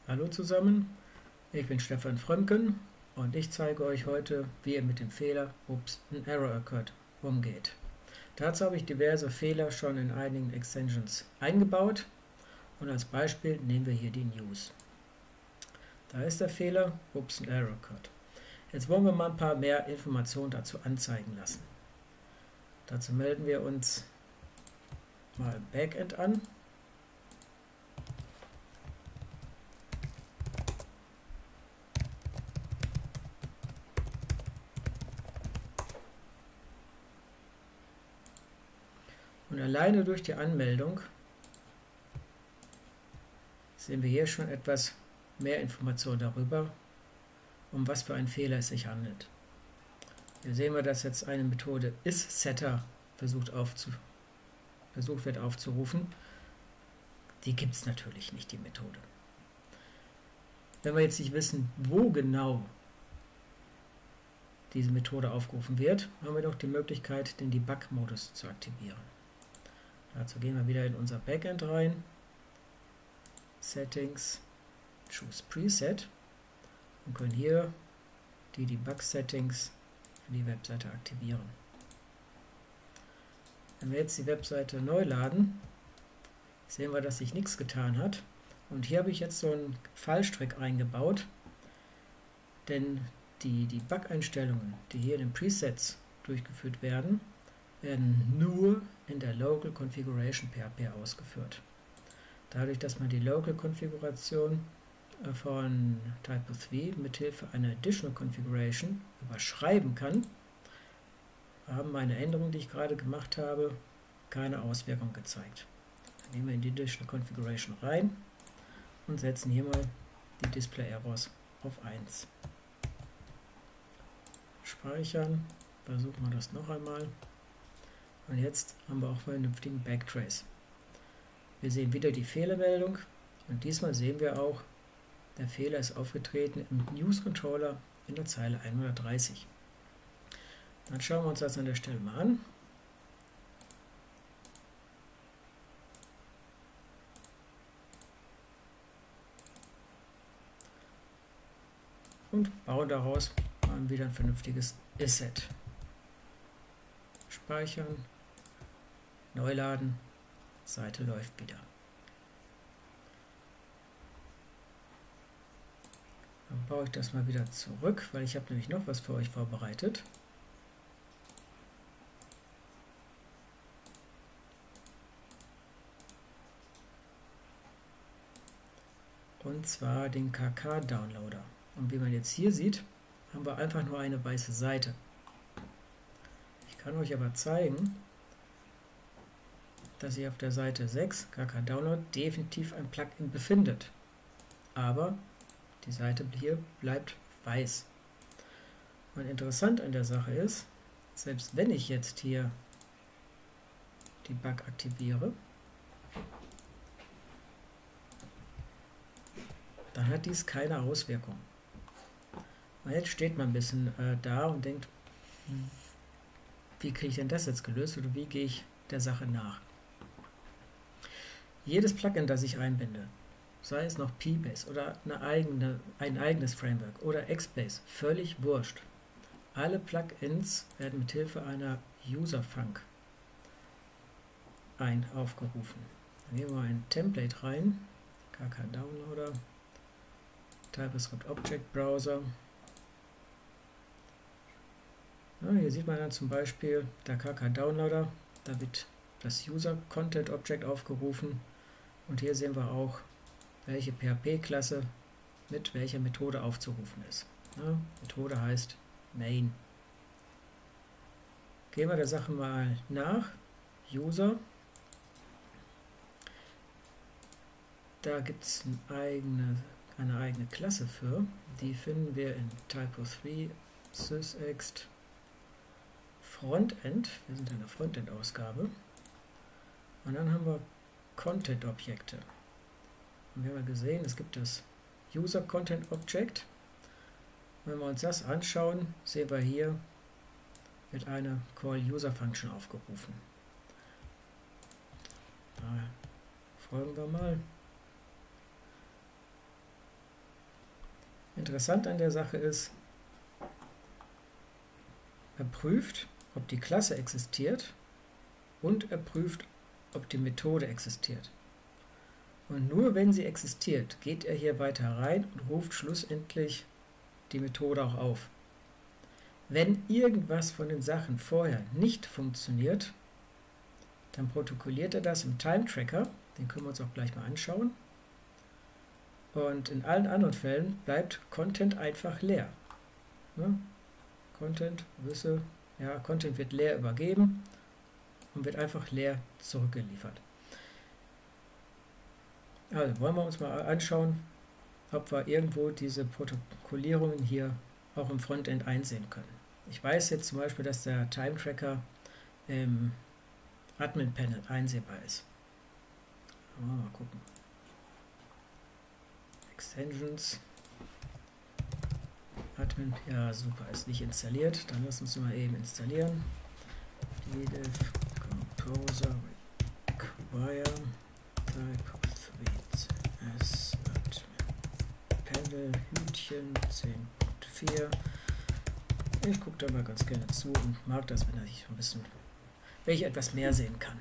Hallo zusammen, ich bin Stefan Frömken und ich zeige euch heute, wie ihr mit dem Fehler "Ups, an error occurred" umgeht. Dazu habe ich diverse Fehler schon in einigen Extensions eingebaut und als Beispiel nehmen wir hier die News. Da ist der Fehler "Ups, an error occurred". Jetzt wollen wir mal ein paar mehr Informationen dazu anzeigen lassen. Dazu melden wir uns mal im Backend an. Und alleine durch die Anmeldung sehen wir hier schon etwas mehr Informationen darüber, um was für einen Fehler es sich handelt. Hier sehen wir, dass jetzt eine Methode isSetter versucht wird aufzurufen. Die gibt es natürlich nicht, die Methode. Wenn wir jetzt nicht wissen, wo genau diese Methode aufgerufen wird, haben wir noch die Möglichkeit, den Debug-Modus zu aktivieren. Dazu gehen wir wieder in unser Backend rein, Settings, Choose Preset und können hier die Debug-Settings für die Webseite aktivieren. Wenn wir jetzt die Webseite neu laden, sehen wir, dass sich nichts getan hat. Und hier habe ich jetzt so einen Fallstrick eingebaut, denn die Debug-Einstellungen, die hier in den Presets durchgeführt werden nur in der Local Configuration PHP ausgeführt. Dadurch, dass man die Local Konfiguration von Typo3 mithilfe einer Additional Configuration überschreiben kann, haben meine Änderungen, die ich gerade gemacht habe, keine Auswirkung gezeigt. Dann nehmen wir in die Additional Configuration rein und setzen hier mal die Display Errors auf 1. Speichern, versuchen wir das noch einmal. Und jetzt haben wir auch vernünftigen Backtrace. Wir sehen wieder die Fehlermeldung und diesmal sehen wir auch, der Fehler ist aufgetreten im News Controller in der Zeile 130. Dann schauen wir uns das an der Stelle mal an. Und bauen daraus mal wieder ein vernünftiges isSet. Speichern, neu laden, Seite läuft wieder. Dann baue ich das mal wieder zurück, weil ich habe nämlich noch was für euch vorbereitet. Und zwar den KK-Downloader. Und wie man jetzt hier sieht, haben wir einfach nur eine weiße Seite. Ich kann euch aber zeigen, dass sich auf der Seite 6 KK-Download definitiv ein Plugin befindet. Aber die Seite hier bleibt weiß. Und interessant an der Sache ist, selbst wenn ich jetzt hier die Bug aktiviere, dann hat dies keine Auswirkung. Und jetzt steht man ein bisschen da und denkt, wie kriege ich denn das jetzt gelöst oder wie gehe ich der Sache nach? Jedes Plugin, das ich einbinde, sei es noch PBase oder ein eigenes Framework oder XBase, völlig wurscht. Alle Plugins werden mit Hilfe einer User-Func aufgerufen. Dann nehmen wir ein Template rein, KK-Downloader, TypeScript Object Browser. Ja, hier sieht man dann zum Beispiel der KK-Downloader, da wird das User Content Object aufgerufen und hier sehen wir auch, welche PHP-Klasse mit welcher Methode aufzurufen ist. Ja, Methode heißt Main. Gehen wir der Sache mal nach. User. Da gibt es eine eigene Klasse für. Die finden wir in Typo3 sysext Frontend. Wir sind in der Frontend-Ausgabe. Und dann haben wir Content-Objekte. Und wir haben gesehen, es gibt das User Content Object. Wenn wir uns das anschauen, sehen wir hier, wird eine Call User Function aufgerufen. Da folgen wir mal. interessant an der Sache ist, er prüft, ob die Klasse existiert und er prüft, ob die Methode existiert. Und nur wenn sie existiert, geht er hier weiter rein und ruft schlussendlich die Methode auch auf. Wenn irgendwas von den Sachen vorher nicht funktioniert, dann protokolliert er das im Time Tracker, den können wir uns auch gleich mal anschauen. Und in allen anderen Fällen bleibt Content einfach leer. Ja, Content wird leer übergeben und wird einfach leer zurückgeliefert. Also wollen wir uns mal anschauen, ob wir irgendwo diese Protokollierungen hier auch im Frontend einsehen können. Ich weiß jetzt zum Beispiel, dass der Time Tracker im Admin Panel einsehbar ist. Mal gucken. Extensions. Admin, ja super, ist nicht installiert. Dann lass uns mal eben installieren. Ddiff Composer require type 3cs Admin Panel Hütchen 10.4. Ich gucke da mal ganz gerne zu und mag das, wenn ich ein bisschen, wenn ich etwas mehr sehen kann.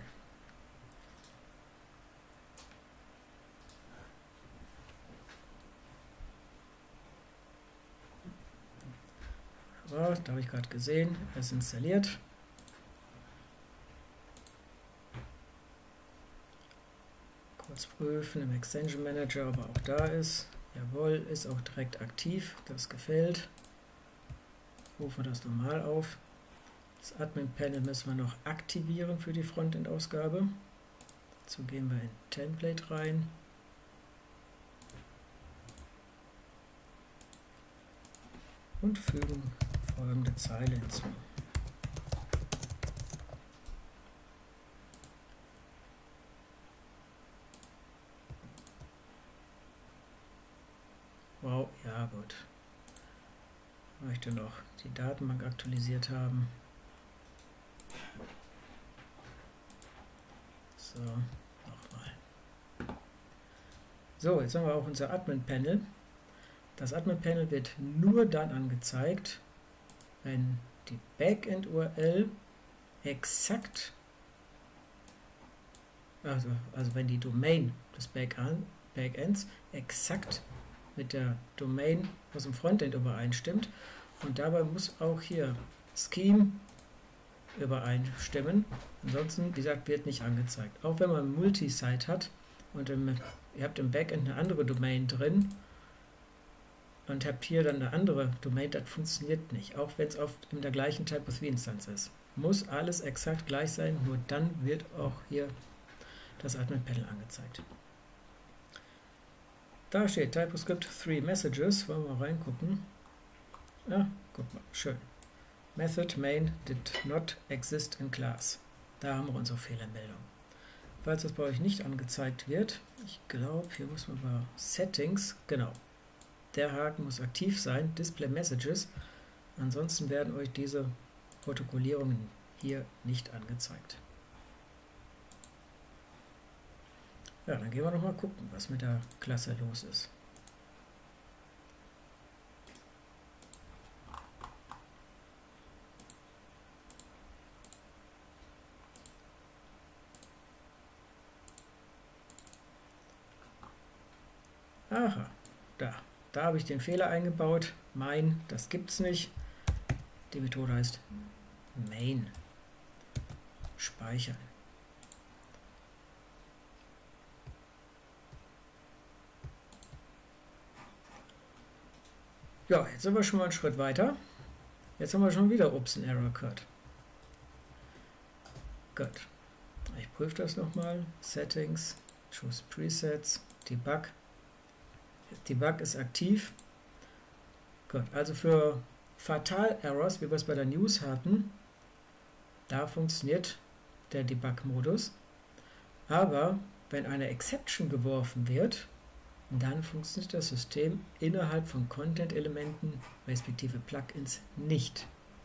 So, da habe ich gerade gesehen, er ist installiert. Kurz prüfen im Extension Manager, ob er auch da ist. Jawohl, ist auch direkt aktiv, das gefällt. Rufen wir das normal auf. Das Admin Panel müssen wir noch aktivieren für die Frontend-Ausgabe. Dazu gehen wir in Template rein. Und fügen folgende Zeile hinzu. Wow, ja gut. Ich möchte noch die Datenbank aktualisiert haben. So, nochmal. So, jetzt haben wir auch unser Admin-Panel. Das Admin-Panel wird nur dann angezeigt, wenn die Backend-URL exakt, also wenn die Domain des Backends exakt mit der Domain aus dem Frontend übereinstimmt. Und dabei muss auch hier Scheme übereinstimmen. Ansonsten, wie gesagt, wird nicht angezeigt. Auch wenn man Multisite hat und ihr habt im Backend eine andere Domain drin und habt hier dann eine andere Domain, das funktioniert nicht. Auch wenn es oft in der gleichen Type-of-Instanz ist. Muss alles exakt gleich sein, nur dann wird auch hier das Admin-Panel angezeigt. Da steht TypoScript 3 Messages. Wollen wir mal reingucken. Ja, guck mal, schön. Method main did not exist in class. Da haben wir unsere Fehlermeldung. Falls das bei euch nicht angezeigt wird, ich glaube, hier muss man bei Settings, genau, der Haken muss aktiv sein, Display Messages, ansonsten werden euch diese Protokollierungen hier nicht angezeigt. Ja, dann gehen wir noch mal gucken, was mit der Klasse los ist. Aha, da habe ich den Fehler eingebaut. Main, das gibt's nicht. Die Methode heißt main. Speichern. Ja, jetzt sind wir schon mal einen Schritt weiter. Jetzt haben wir schon wieder Ups, ein Error occurred. Gut. Ich prüfe das nochmal. Settings, Choose Presets, Debug. Debug ist aktiv. Gut, also für Fatal Errors, wie wir es bei der News hatten, da funktioniert der Debug-Modus. Aber wenn eine Exception geworfen wird, dann funktioniert das System innerhalb von Content-Elementen, respektive Plugins, nicht.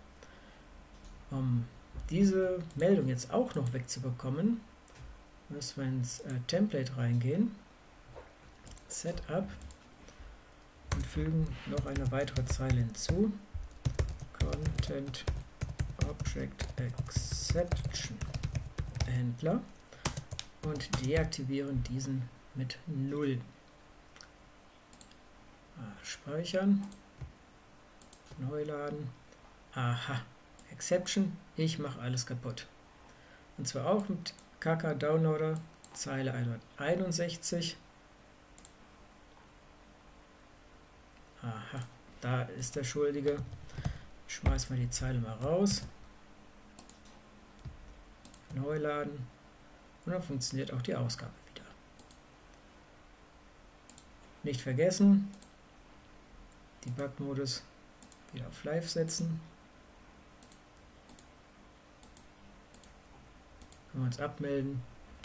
Um diese Meldung jetzt auch noch wegzubekommen, müssen wir ins Template reingehen, Setup, und fügen noch eine weitere Zeile hinzu. Content Object Exception Händler und deaktivieren diesen mit 0. Speichern, neu laden. Aha, Exception, ich mache alles kaputt. Und zwar auch mit KK Downloader, Zeile 161. Aha, da ist der Schuldige. Schmeißen wir die Zeile mal raus. Neu laden. Und dann funktioniert auch die Ausgabe wieder. Nicht vergessen, Debug-Modus wieder auf Live setzen. Können wir uns abmelden.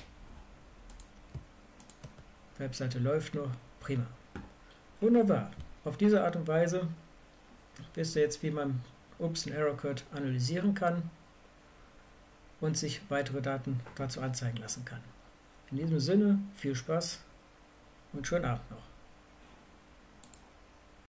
Webseite läuft noch. Prima. Wunderbar. Auf diese Art und Weise wisst ihr jetzt, wie man Oops und Error Code analysieren kann und sich weitere Daten dazu anzeigen lassen kann. In diesem Sinne, viel Spaß und schönen Abend noch.